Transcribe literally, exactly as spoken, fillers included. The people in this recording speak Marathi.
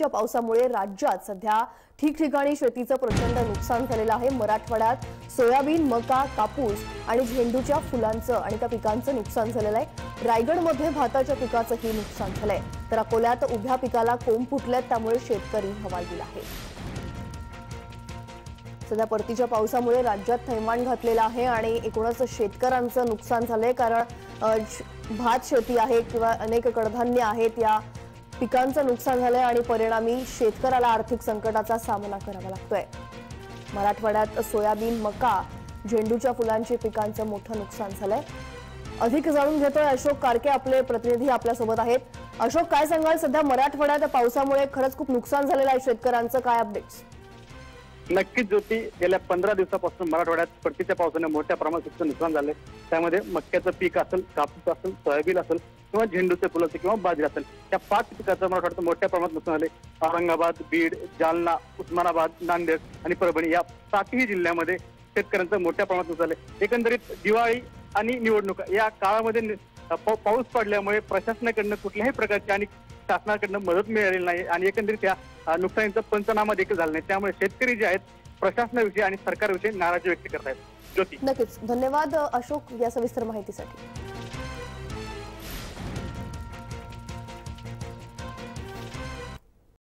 परतीच्या पावसामुळे राज्यात सध्या ठिकठिकाणी शेतीचं प्रचंड नुकसान झालेलं आहे। मराठवाड्यात सोयाबीन, मका, कापूस आणि झेंडूच्या फुलांचं आणि त्या पिकांचं नुकसान झालेलं आहे। रायगडमध्ये भाताच्या पिकाचंही नुकसान झालंय, तर अकोल्यात उभ्या पिकाला कोंब फुटलेत, त्यामुळे शेतकरी हवालदिल आहे। सध्या परतीच्या पावसामुळे राज्यात थैमान घातलेलं आहे आणि एकूणच शेतकऱ्यांचं नुकसान झालंय, कारण भात शेती आहे किंवा अनेक कडधान्य आहेत, या पिकांचं नुकसान झालंय आणि परिणामी शेतकऱ्याला आर्थिक संकटाचा सामना करावा लागतोय। मराठवाड्यात सोयाबीन, मका, झेंडूच्या फुलांची पिकांचं मोठं नुकसान झालंय। अधिक जाणून घेतोय अशोक कारके, आपले प्रतिनिधी आपल्या सोबत आहेत। अशोक, काय सांगाल, सध्या मराठवाड्यात पावसामुळे खरंच खूप नुकसान झालेलं आहे शेतकऱ्यांचं, काय अपडेट्स? नक्कीच ज्योती, गेल्या पंधरा दिवसापासून मराठवाड्यात परतीच्या पावसाने मोठ्या प्रमाणात नुकसान झाले। त्यामध्ये मक्याचं पीक असेल, कापूस असेल, सोयाबीन असेल किंवा झेंडूचे फुल असेल किंवा बाजरी असेल, या पाच पिकाचं मराठवाड्यात मोठ्या प्रमाणात नुकसान झाले। औरंगाबाद, बीड, जालना, उस्मानाबाद, नांदेड आणि परभणी या सातही जिल्ह्यामध्ये शेतकऱ्यांचं मोठ्या प्रमाणात नुकसान झाले। एकंदरीत दिवाळी आणि निवडणुका या काळामध्ये पाऊस पडल्यामुळे प्रशासनाकडनं कुठल्याही प्रकारची आणि शासनाकडनं मदत मिळालेली नाही आणि एकंदरीत या नुकसानीचा पंचनामा देखील झाला नाही। त्यामुळे शेतकरी जे आहेत प्रशासनाविषयी आणि सरकारविषयी नाराजी व्यक्त करत आहेत। ज्योती, नक्कीच धन्यवाद अशोक या सविस्तर माहितीसाठी।